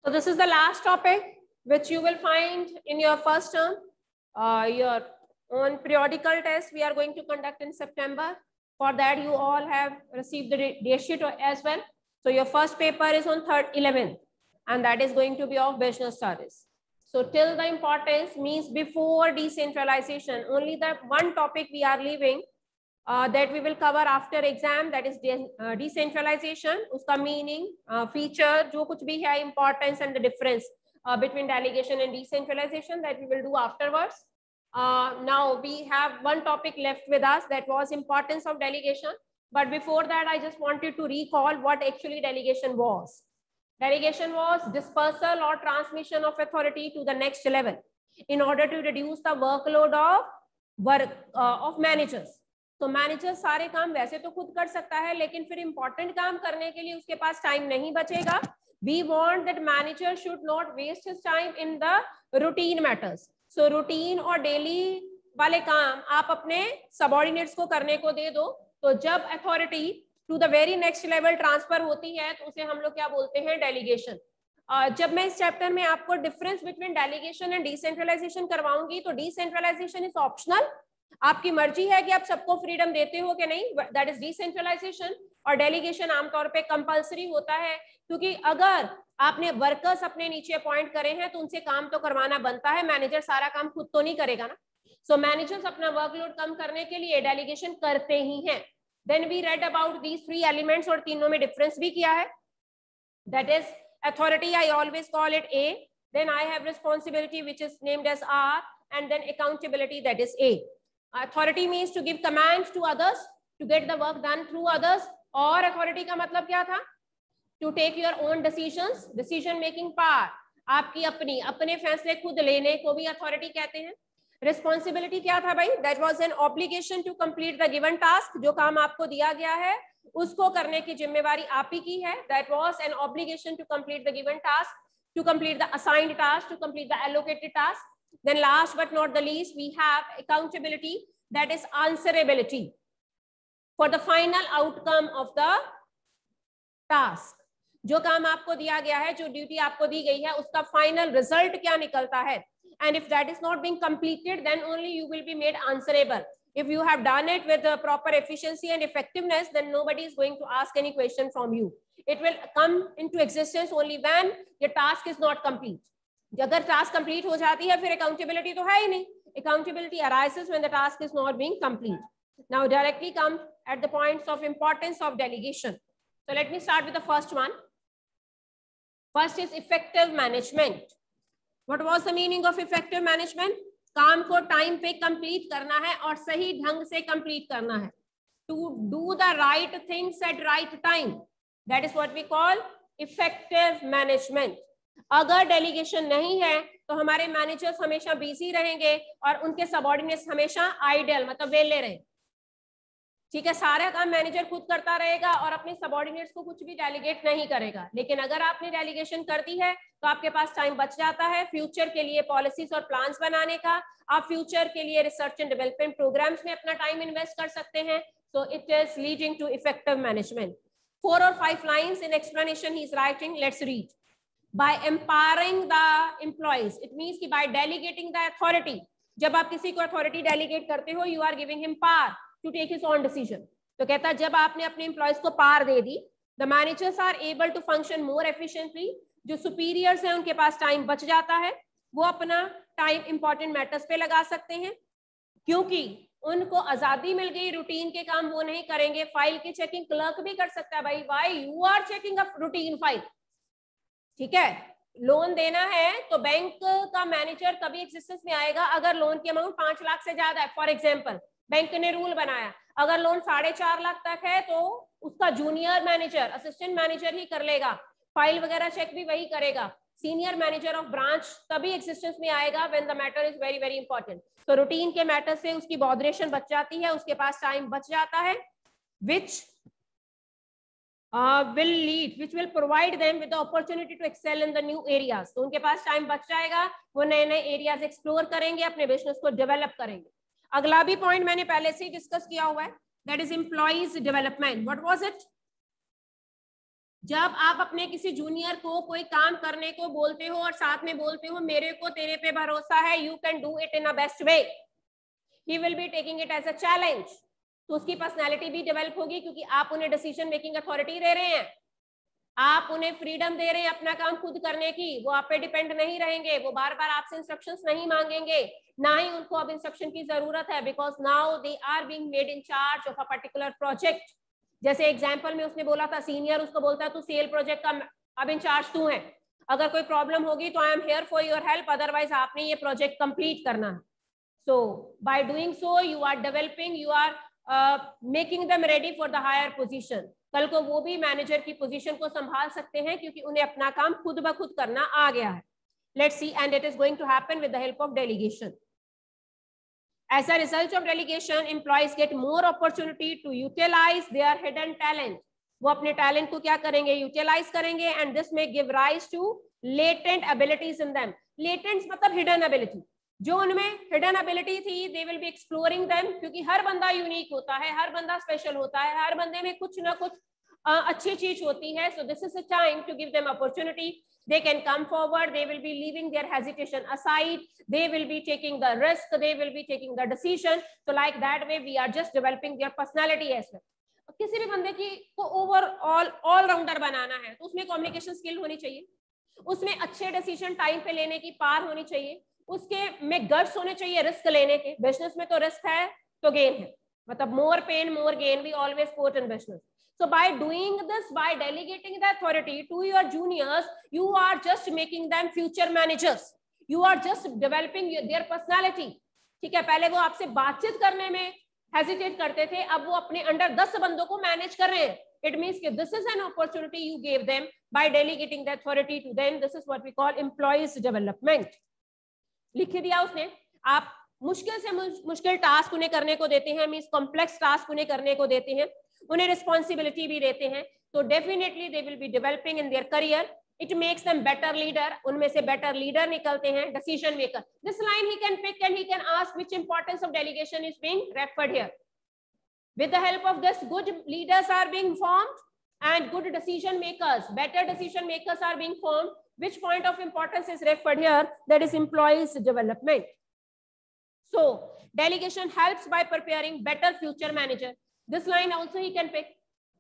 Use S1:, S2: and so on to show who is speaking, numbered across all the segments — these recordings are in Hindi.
S1: So this is the last topic which you will find in your first term. Your own periodical test we are going to conduct in September. For that you all have received the date sheet as well. So your first paper is on 11th and that is going to be of business studies. So till the importance means before decentralization, only the one topic we are leaving that we will cover after exam, that is decentralization, uska meaning, feature, जो कुछ भी है, importance and the difference between delegation and decentralization, that we will do afterwards. Now we have one topic left with us, that was importance of delegation. But before that, I just wanted to recall what actually delegation was. Delegation was dispersal or transmission of authority to the next level in order to reduce the workload of managers. तो मैनेजर सारे काम वैसे तो खुद कर सकता है, लेकिन फिर इंपॉर्टेंट काम करने के लिए उसके पास टाइम नहीं बचेगा. We want that manager should not waste his time in the routine matters. So routine और डेली वाले काम आप अपने सबऑर्डिनेट्स को करने को दे दो. तो जब authority to the very next level transfer होती है तो उसे हम लोग क्या बोलते हैं, डेलीगेशन. जब मैं इस चैप्टर में आपको difference between delegation and decentralisation करवाऊंगी, तो डिसेंट्रलाइजेशन इज ऑप्शनल, आपकी मर्जी है कि आप सबको फ्रीडम देते हो कि नहीं, दैट इज डिसेंट्रलाइजेशन. और डेलीगेशन आमतौर पे कंपलसरी होता है, क्योंकि अगर आपने वर्कर्स अपने नीचे अपॉइंट करे हैं तो उनसे काम तो करवाना बनता है, मैनेजर सारा काम खुद तो नहीं करेगा ना. सो मैनेजर्स अपना वर्कलोड कम करने के लिए डेलीगेशन करते ही हैं. Then we read about these 3 elements और तीनों में डिफरेंस भी किया है. That is authority, I always call it A. Then I have responsibility which is named as R, and then accountability, that is A. Authority means to give commands to others to get the work done through others. और authority का मतलब क्या था? To take your own decisions, decision making power. आपकी अपने फैसले खुद लेने को भी authority कहते हैं. Responsibility क्या था भाई? That was an obligation to complete the given task. जो काम आपको दिया गया है उसको करने की जिम्मेवारी आप ही की है. That was an obligation to complete the given task, to complete the assigned task, to complete the allocated task. Then last but not the least, we have accountability, that is answerability for the final outcome of the task. जो काम आपको दिया गया है, जो ड्यूटी आपको दी गई है, उसका फाइनल रिजल्ट क्या निकलता है. And if that is not being completed, then only you will be made answerable. If you have done it with proper efficiency and effectiveness, then nobody is going to ask any question from you. It will come into existence only when your task is not complete. अगर टास्क कंप्लीट हो जाती है फिर अकाउंटेबिलिटी तो है ही नहीं. Accountability arises when the task is not being complete. Now directly come at the points of importance of delegation. So let me start with the first one. First is effective management. What was the meaning of effective management? काम को टाइम पे कंप्लीट करना है और सही ढंग से कंप्लीट करना है. To do the right things at right time. That is what we call effective management. अगर डेलीगेशन नहीं है तो हमारे मैनेजर्स हमेशा बिजी रहेंगे और उनके सबऑर्डिनेट्स हमेशा आइडल, मतलब वेले रहे. ठीक है, सारा काम मैनेजर खुद करता रहेगा और अपने सबऑर्डिनेट्स को कुछ भी डेलीगेट नहीं करेगा. लेकिन अगर आपने डेलीगेशन कर दी है तो आपके पास टाइम बच जाता है फ्यूचर के लिए पॉलिसीज और प्लान्स बनाने का. आप फ्यूचर के लिए रिसर्च एंड डेवलपमेंट प्रोग्राम्स में अपना टाइम इन्वेस्ट कर सकते हैं. So it is leading to effective management. 4 or 5 lines in explanation he is writing. Let's read. By empowering the employees, it means कि by delegating the authority, जब आप किसी को authority delegate करते हो, you are giving him power to take his own decision. तो कहता है जब आपने अपने employees को power they the, the managers are able to function more efficiently. जो superiors हैं उनके पास time बच जाता है, वो अपना time important matters पे लगा सकते हैं, क्योंकि उनको आजादी मिल गई. रूटीन के काम वो नहीं करेंगे. फाइल की चेकिंग क्लर्क भी कर सकता है भाई. Why you are checking a routine file? ठीक है, लोन देना है तो बैंक का मैनेजर तभी एग्जिस्टेंस में आएगा अगर लोन की अमाउंट 5 लाख से ज्यादा है. फॉर एग्जांपल बैंक ने रूल बनाया अगर लोन 4.5 लाख तक है तो उसका जूनियर मैनेजर, असिस्टेंट मैनेजर ही कर लेगा. फाइल वगैरह चेक भी वही करेगा. सीनियर मैनेजर ऑफ ब्रांच तभी एग्जिस्टेंस में आएगा when the matter is very very important. तो रूटीन के मैटर से उसकी बॉदरेशन बच जाती है, उसके पास टाइम बच जाता है, which will provide them with the opportunity to excel in the new areas. तो उनके पास टाइम बच जाएगा, वो नए नए एरियाज एक्सप्लोर करेंगे, अपने बिजनेस को डेवलप करेंगे. अगला भी पॉइंट मैंने पहले से ही डिस्कस किया हुआ है, that is employees development. What was it? जब आप अपने किसी जूनियर को कोई काम करने को बोलते हो और साथ में बोलते हो मेरे को तेरे पे भरोसा है, you can do it in a best way, he will be taking it as a challenge, तो उसकी पर्सनैलिटी भी डेवलप होगी, क्योंकि आप उन्हें डिसीजन मेकिंग अथॉरिटी दे रहे हैं, आप उन्हें फ्रीडम दे रहे हैं अपना काम खुद करने की, वो आप पे डिपेंड नहीं रहेंगे, वो बार बार आपसे इंस्ट्रक्शंस नहीं मांगेंगे, ना ही उनको अब इंस्ट्रक्शन की जरूरत है, because now they are being made in charge of a particular project. जैसे एग्जांपल में उसने बोला था, सीनियर उसको बोलता है तू सेल प्रोजेक्ट का अब इंचार्ज तू है, अगर कोई प्रॉब्लम होगी तो I am here for your help, otherwise आपने ये प्रोजेक्ट कंप्लीट करना है। So by doing so you are developing, you are making them ready for the higher position. कल को वो भी मैनेजर की पोजीशन को संभाल सकते हैं, क्योंकि उन्हें अपना काम खुद ब खुद करना आ गया है। Let's see, and it is going to happen with the help of delegation. As a result of delegation, employees get more opportunity to utilize their hidden talent. वो अपने टैलेंट को क्या करेंगे, यूटिलाइज करेंगे, and this may give rise to latent abilities in them. Latent मतलब हिडन एबिलिटी, जो उनमें हिडन एबिलिटी थी, they will be exploring them, क्योंकि हर बंदा यूनिक होता है, हर बंदा स्पेशल होता है, हर बंदे में कुछ ना कुछ अच्छी चीज होती है। So this is a time to give them opportunity, they can come forward, they will be leaving their hesitation aside, they will be taking the risk, they will be taking the decision, so like that way we are just developing their personality as well. किसी भी बंदे की को ओवरऑल ऑलराउंडर बनाना है तो उसमें कम्युनिकेशन स्किल होनी चाहिए, उसमें अच्छे डिसीजन टाइम पे लेने की पार होनी चाहिए, उसके में गट्स होने चाहिए रिस्क लेने के। बिजनेस में तो रिस्क है तो गेन है, मतलब more pain more gain, we always quote in business. So by doing this, by delegating the authority to your juniors, you are just making them future managers. You are just developing their personality. ठीक है, पहले वो आपसे बातचीत करने में हेजिटेट करते थे, अब वो अपने अंडर 10 बंदों को मैनेज कर रहे हैं। It means कि this is an opportunity you gave them by delegating the authority to them. This is what we call employees development. लिख दिया उसने। आप मुश्किल से मुश्किल टास्क उन्हें करने को देते हैं, मींस कॉम्प्लेक्स टास्क उन्हें करने को देते हैं, उन्हें रिस्पॉन्सिबिलिटी भी देते हैं, तो definitely they will be developing in their career. It makes them better leader, उनमें से बेटर लीडर निकलते हैं, decision maker. This line he can pick and he can ask which importance of delegation is being referred here. With the help of this, good leaders are being formed and good decision makers, better decision makers are being formed. Which point of importance is referred here? That is employees development. So delegation helps by preparing better future manager. This line also he can pick.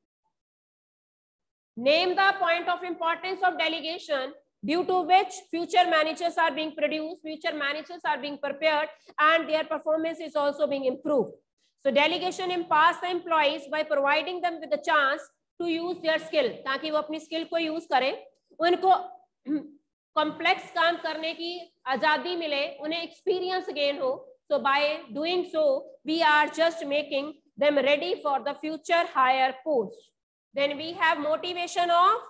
S1: Name the point of importance of delegation due to which future managers are being produced, future managers are being prepared, and their performance is also being improved. So delegation empowers the employees by providing them with the chance to use their skill, ताकि वो अपनी skill को use करें, उनको complex काम करने की आजादी मिले, उन्हें experience gain हो. So by doing so, we are just making them ready for the future higher post. Then we have motivation of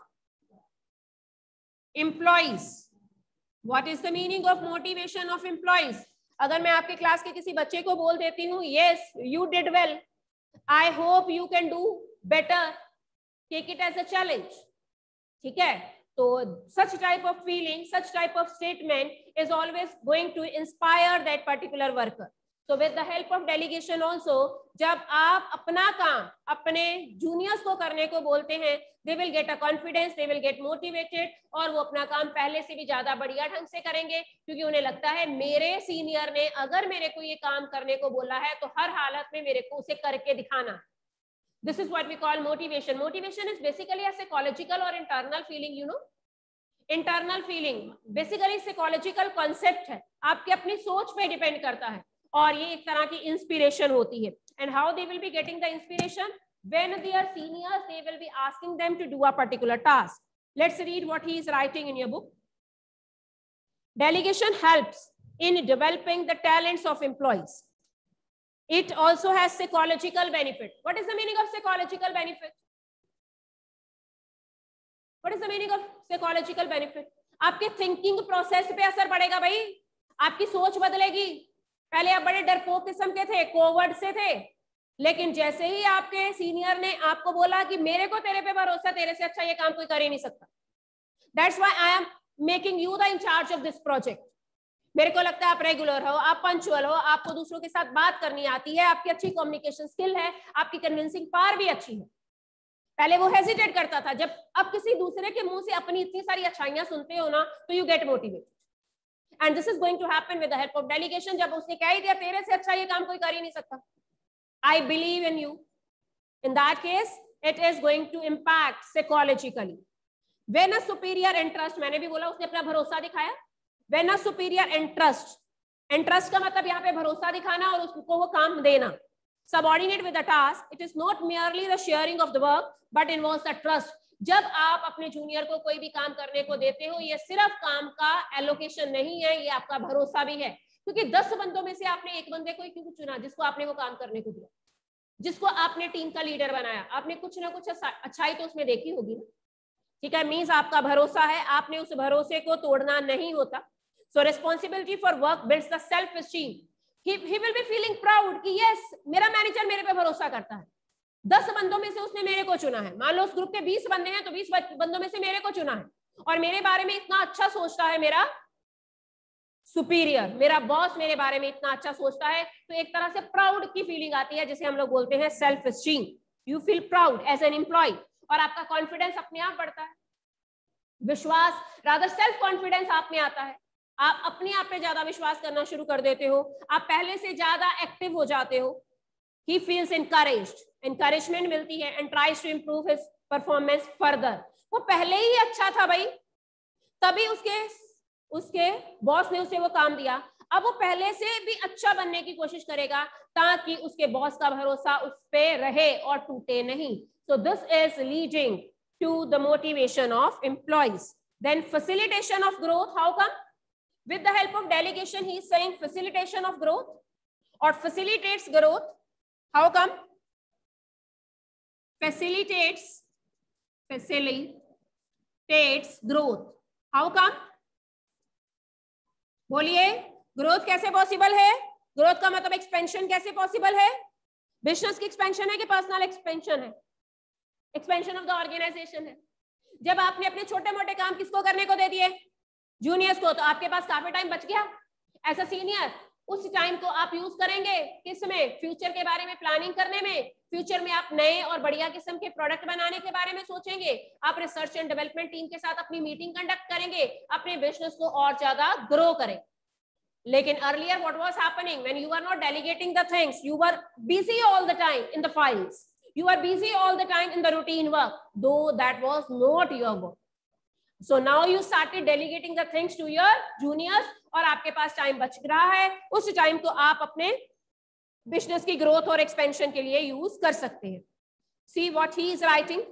S1: employees. What is the meaning of motivation of employees? अगर मैं आपके क्लास के किसी बच्चे को बोल देती हूँ, yes, you did well, I hope you can do better, take it as a challenge. ठीक है, तो such type of feeling, such type of statement is always going to inspire that particular worker. So with the help of delegation also, जब आप अपना काम अपने जूनियर्स को करने को बोलते हैं, they will get a confidence, they will get motivated, और वो अपना काम पहले से भी ज्यादा बढ़िया ढंग से करेंगे, क्योंकि उन्हें लगता है मेरे सीनियर ने अगर मेरे को ये काम करने को बोला है तो हर हालत में मेरे को उसे करके दिखाना। This is what we call motivation. Motivation is basically a psychological or internal feeling, you know. Internal feeling basically psychological concept है, आपके अपनी सोच पे डिपेंड करता है, और ये एक तरह की इंस्पिरेशन होती है। And how they will be getting the inspiration? When their seniors, they will be asking them to do a particular task. Let's read what he is writing in your book. Delegation helps in developing the talents of employees. It also has psychological benefit. What is the meaning of psychological benefit? What is the meaning of psychological benefit? आपके थिंकिंग प्रोसेस पे असर पड़ेगा भाई, आपकी सोच बदलेगी। पहले आप बड़े डरपोक किस्म के थे, कोवर्ड से थे, लेकिन जैसे ही आपके सीनियर ने आपको बोला कि मेरे को तेरे पे भरोसा, तेरे से अच्छा ये काम कोई कर ही नहीं सकता, that's why I am making you the in charge of this project. मेरे को लगता है आप रेगुलर हो, आप पंचुअल हो, आपको दूसरों के साथ बात करनी आती है, आपकी अच्छी कम्युनिकेशन स्किल है, आपकी कन्विंसिंग पावर भी अच्छी है, पहले वो हेजिटेट करता था, जब अब किसी दूसरे के मुंह से अपनी इतनी सारी अच्छाइयां सुनते हो ना, तो you get motivated. And this is going to happen with the help of delegation. जब उसने कह ही दिया तेरे से अच्छा ये काम कोई कर ही नहीं सकता, I believe in you, in that case it is going to impact psychologically. When a superior interest, मैंने भी बोला उसने अपना भरोसा दिखाया, when a superior interest का मतलब यहाँ पे भरोसा दिखाना और उसको वो काम देना, subordinate with the task, it is not merely the sharing of the work but involves the trust. जब आप अपने जूनियर को कोई भी काम करने को देते हो, ये सिर्फ काम का एलोकेशन नहीं है, ये आपका भरोसा भी है, क्योंकि 10 बंदों में से आपने एक बंदे को क्यों चुना जिसको आपने वो काम करने को दिया, जिसको आपने टीम का लीडर बनाया, आपने कुछ ना कुछ अच्छाई तो उसमें देखी होगी ना, ठीक है, मींस आपका भरोसा है, आपने उस भरोसे को तोड़ना नहीं होता। So responsibility for work builds the self esteem, he will be feeling proud कि यस मेरा मैनेजर मेरे पे भरोसा करता है, 10 बंदों में से उसने मेरे को चुना है, मान लो उस ग्रुप के 20 बंदे हैं तो 20 बंदों में से मेरे को चुना है, और मेरे बारे में इतना अच्छा सोचता है मेरा सुपीरियर, मेरा बॉस मेरे बारे में इतना अच्छा सोचता है, तो एक तरह से प्राउड की फीलिंग आती है, जिसे हम लोग बोलते हैं self esteem. You feel proud as an employee, और आपका कॉन्फिडेंस अपने आप बढ़ता है, विश्वास रादर सेल्फ कॉन्फिडेंस आप में आता है, आप अपने आप पे ज्यादा विश्वास करना शुरू कर देते हो, आप पहले से ज्यादा एक्टिव हो जाते हो। ही फील्स एनकरेज्ड, एनकरेजमेंट मिलती है, and tries to improve his performance further. वो पहले ही अच्छा था भाई, तभी उसके बॉस ने उसे वो काम दिया, अब वो पहले से भी अच्छा बनने की कोशिश करेगा ताकि उसके बॉस का भरोसा उस पे रहे और टूटे नहीं। So this is leading to the motivation of employees. Then facilitation of growth, how come? With the help of delegation he is saying facilitation of growth, और facilitates growth, how come? Facilitates growth, how come? बोलिए, ग्रोथ कैसे पॉसिबल है? ग्रोथ का मतलब एक्सपेंशन कैसे पॉसिबल है? बिजनेस की एक्सपेंशन है कि पर्सनल एक्सपेंशन है? एक्सपेंशन ऑफ द ऑर्गेनाइजेशन है। जब आपने अपने छोटे मोटे काम किसको करने को दे दिए? जूनियर्स को, तो आपके पास काफी टाइम बच गया। एज अ सीनियर उस टाइम को आप यूज करेंगे किस में? फ्यूचर के बारे में प्लानिंग करने में, फ्यूचर में आप नए और बढ़िया किस्म के प्रोडक्ट बनाने के बारे में सोचेंगे, आप रिसर्च एंड डेवलपमेंट टीम के साथ अपनी मीटिंग कंडक्ट करेंगे, अपने बिजनेस को और ज्यादा ग्रो करें। लेकिन earlier what was happening? When you are not delegating the things, you were busy all the time in the files, you are busy all the time in the routine work, though that was not your work. So now you started delegating the things to your juniors, और आपके पास टाइम बच रहा है, उस टाइम को आप अपने बिजनेस की ग्रोथ और एक्सपेंशन के लिए यूज कर सकते हैं। See what he is writing.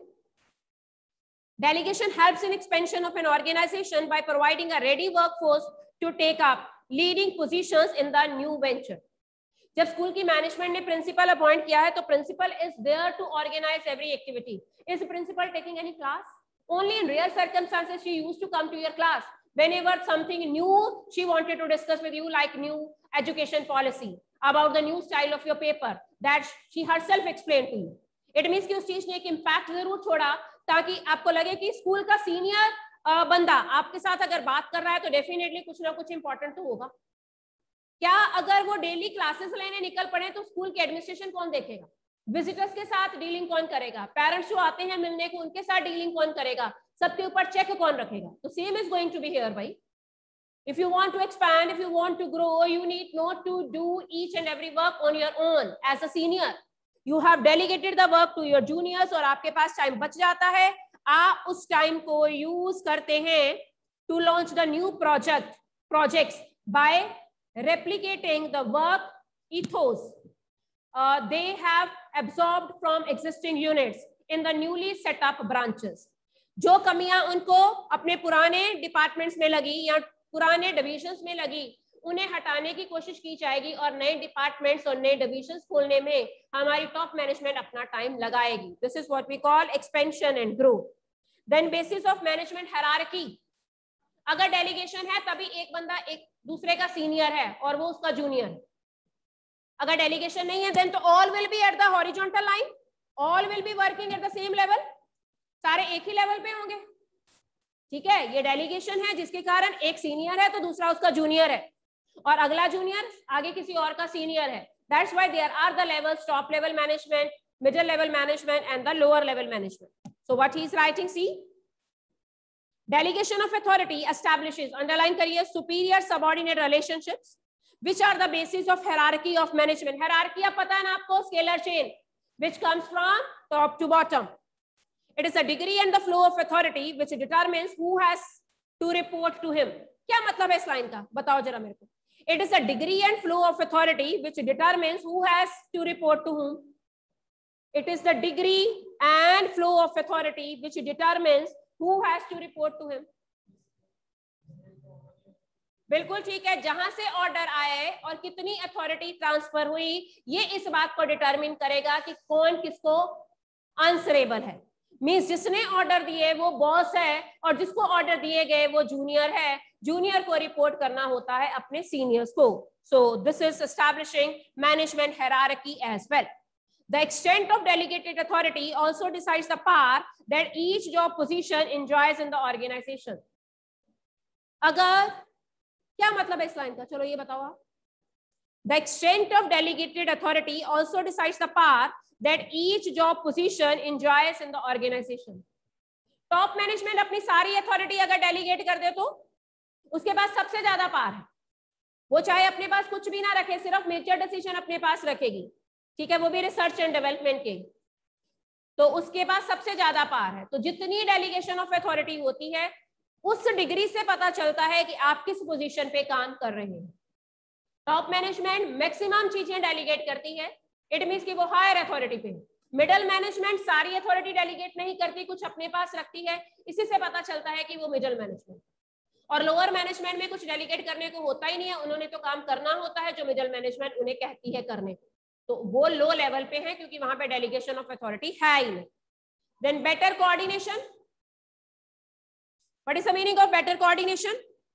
S1: Delegation helps in expansion of an organization by providing a ready workforce to take up leading positions in the new venture. जब स्कूल की मैनेजमेंट ने प्रिंसिपल अपॉइंट किया है, तो principal is there to organise every activity. Is principal taking any class? Only in rare circumstances she used to come to your class whenever something new she wanted to discuss with you, like new education policy, about the new style of your paper, that she herself explained to you. It means कि उस चीज ने एक इम्पैक्ट जरूर छोड़ा, ताकि आपको लगे कि स्कूल का सीनियर बंदा आपके साथ अगर बात कर रहा है तो डेफिनेटली कुछ ना कुछ इंपॉर्टेंट तो होगा। क्या अगर वो डेली क्लासेस लेने निकल पड़े तो स्कूल के एडमिनिस्ट्रेशन कौन देखेगा? विजिटर्स के साथ डीलिंग कौन करेगा? पेरेंट्स जो आते हैं मिलने को, उनके साथ डीलिंग कौन करेगा? सबके ऊपर चेक कौन रखेगा? तो same is going to be here भाई। If you want to expand, if you want to grow, you need not to do each and every work on your own as a senior. You have delegated the work to your juniors, और आपके पास टाइम बच जाता है, आप उस टाइम को यूज करते हैं to launch the new projects by replicating the work ethos they have absorbed from existing units in the newly set up branches. जो कमियां उनको अपने पुराने डिपार्टमेंट्स में लगी या पुराने डिविजन्स में लगी, उन्हें हटाने की कोशिश की जाएगी, और नए डिपार्टमेंट्स और नए डिविजन्स खोलने में हमारी टॉप मैनेजमेंट अपना टाइम लगाएगी। This is what we call expansion and growth. Then basis of management hierarchy, अगर डेलीगेशन है तभी एक बंदा एक दूसरे का सीनियर है और वो उसका जूनियर। अगर डेलीगेशन नहीं है देन तो all will be at the horizontal line, all will be working at the same level, सारे एक ही लेवल पे होंगे। ठीक है, ये डेलीगेशन है जिसके कारण एक सीनियर है तो दूसरा उसका जूनियर है, और अगला जूनियर आगे किसी और का सीनियर है। That's why there are the levels, top level management, middle level management and the lower level management. So what he is writing, see, delegation of authority establishes, underline kariye, superior subordinate relationships which are the basis of hierarchy of management. Hierarchy ab pata hai na aapko, scalar chain which comes from top to bottom. It is a degree and the flow of authority which determines who has to report to him. क्या मतलब है इस लाइन का, बताओ जरा मेरे को. It is a degree and flow of authority which determines who has to report to whom. It is the degree and flow of authority which determines who has to report to him. बिल्कुल ठीक है, जहां से ऑर्डर आए और कितनी अथॉरिटी ट्रांसफर हुई, ये इस बात को डिटरमिन करेगा कि कौन किसको आंसरेबल है. मींस जिसने ऑर्डर दिए वो बॉस है और जिसको ऑर्डर दिए गए वो जूनियर है. जूनियर को रिपोर्ट करना होता है अपने सीनियर्स को. So this is establishing management hierarchy as well. The extent of delegated authority also decides the power that each job position enjoys in the organization. अगर क्या मतलब है इस लाइन का, चलो ये बताओ आप. The extent of delegated authority also decides the power that each job position enjoys in the organization. Top management अपनी सारी अथॉरिटी अगर डेलीगेट कर दे तो उसके पास सबसे ज्यादा पावर है. वो चाहे अपने पास कुछ भी ना रखे, सिर्फ मेजर डिसीजन अपने पास रखेगी, ठीक है, वो भी रिसर्च एंड डेवलपमेंट के, तो उसके पास सबसे ज्यादा पावर है. तो जितनी डेलीगेशन ऑफ अथॉरिटी होती है उस डिग्री से पता चलता है कि आप किस पोजीशन पे काम कर रहे हैं. टॉप मैनेजमेंट मैक्सिमम चीजें डेलीगेट करती है, इट मींस कि वो हायर अथॉरिटी पे है. मिडिल मैनेजमेंट सारी अथॉरिटी डेलीगेट नहीं करती, कुछ अपने पास रखती है, इसी से पता चलता है कि वो मिडिल मैनेजमेंट. और लोअर मैनेजमेंट में कुछ डेलीगेट करने को होता ही नहीं है, उन्होंने तो काम करना होता है जो मिडिल मैनेजमेंट उन्हें कहती है करने को. तो वो लो लेवल पे है क्योंकि वहां पे डेलीगेशन ऑफ अथॉरिटी है ही नहीं. Then better coordination. What is the meaning of better coordination?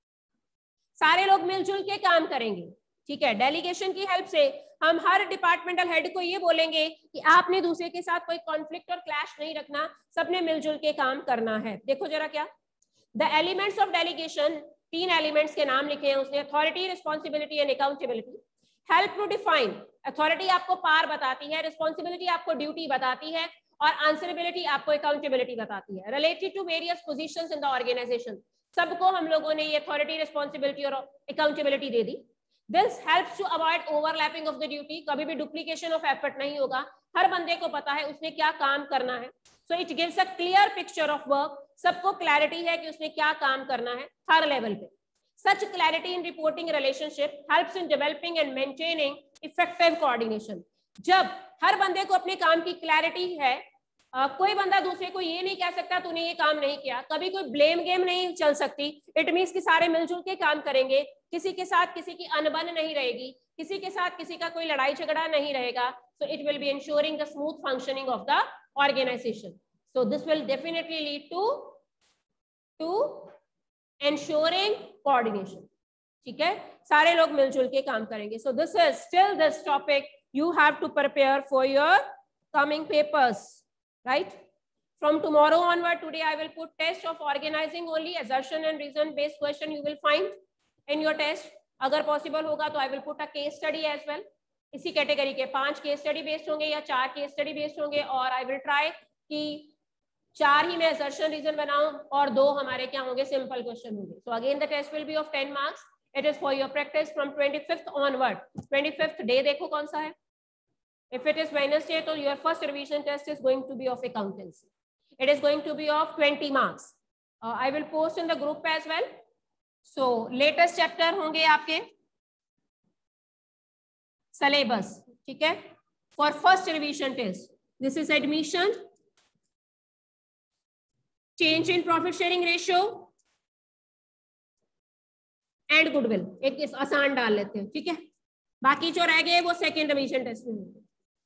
S1: सारे लोग मिलजुल के काम करेंगे, ठीक है. डेलीगेशन की हेल्प से हम हर डिपार्टमेंटल हेड को ये बोलेंगे कि आपने दूसरे के साथ कोई कॉन्फ्लिक्ट और क्लैश नहीं रखना, सबने मिलजुल के काम करना है. देखो जरा क्या the elements of delegation, 3 elements के नाम लिखे हैं उसने. Authority, responsibility and accountability. Help to define, authority आपको पावर बताती है, रिस्पॉन्सिबिलिटी आपको ड्यूटी बताती है और आंसरेबिलिटी आपको अकाउंटेबिलिटी बताती है. Related to various positions in the organization, सबको हम लोगों ने ये अथॉरिटी, रिस्पॉन्सिबिलिटी और अकाउंटेबिलिटी दे दी. This helps to avoid overlapping of the duty. कभी भी डुप्लीकेशन ऑफ एफर्ट नहीं होगा, हर बंदे को पता है उसने क्या काम करना है. So it gives a clear picture of work. सबको क्लैरिटी है कि उसने क्या काम करना है हर लेवल पे. Such clarity in reporting relationship helps in developing and maintaining effective coordination. जब हर बंदे को अपने काम की क्लैरिटी है, कोई बंदा दूसरे को ये नहीं कह सकता तूने ये काम नहीं किया, कभी कोई ब्लेम गेम नहीं चल सकती. इट मींस कि सारे मिलजुल के काम करेंगे, किसी के साथ किसी की अनबन नहीं रहेगी, किसी के साथ किसी का कोई लड़ाई झगड़ा नहीं रहेगा. So it will be ensuring the smooth functioning of the organization. So this will definitely lead to ensuring coordination. ठीक है, सारे लोग मिलजुल के काम करेंगे. So this is still this topic you have to prepare for your coming papers, right? From tomorrow onward, today I will put test of organizing only, assertion and reason based question you will find in your test. अगर possible होगा तो I will put a case study as well. इसी कैटेगरी के 5 केस स्टडी बेस्ड होंगे या 4 केस स्टडी बेस्ड होंगे, और आई विल ट्राई कि 4 ही मैं असर्शन रीजन बनाऊं और 2 हमारे क्या होंगे, सिंपल क्वेश्चन होंगे. So again the test will be of 10 marks. It is for your practice from 25th onward. 25th day देखो कौन सा है. इफ इट इज वेडनेसडे तो your first revision test is going to be of accountancy. It is going to be of 20 marks. I will post in the group as well. So latest chapter होंगे आपके सिलेबस, ठीक है, for first revision test. This is admission, change in profit sharing ratio and goodwill. एक आसान डाल लेते हैं, ठीक है. बाकी जो रह गए वो सेकेंड रिवीजन टेस्ट में होंगे.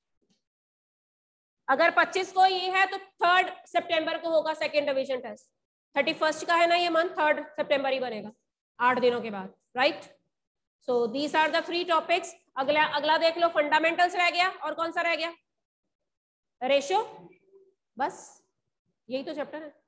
S1: अगर 25 को ये है तो 3rd सितंबर को होगा सेकेंड रिवीजन टेस्ट. 31st का है ना ये मंथ, 3rd सितंबर ही बनेगा 8 दिनों के बाद, right. So these are the 3 topics. अगला देख लो, फंडामेंटल्स रह गया, और कौन सा रह गया, रेशियो. बस यही तो चैप्टर है,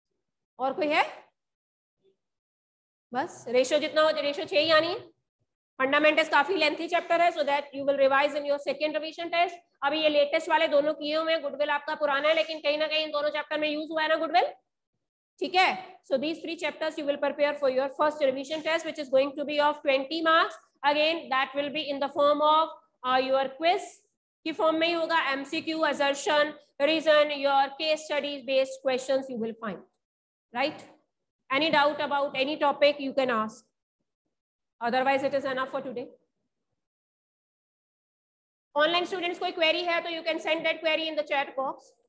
S1: और कोई है? बस रेशियो जितना हो, रेशियो 6 ही आनी है. फंडामेंटल्स काफी लेंथी चैप्टर है, so that you will revise in your second revision test. अभी ये लेटेस्ट वाले दोनों किए हुए हैं, गुडविल आपका पुराना है लेकिन कहीं ना कहीं इन दोनों चैप्टर में यूज हुआ है ना गुडविल. ठीक है, so these 3 chapters you will prepare for your first revision test which is going to be of 20 marks. Again that will be in the form of your quiz की फॉर्म में ही होगा. MCQ, assertion, reason, your case studies based questions you will find. Right? Any doubt about any topic you can ask, otherwise it is enough for today. Online students कोई query है तो you can send that query in the chat box.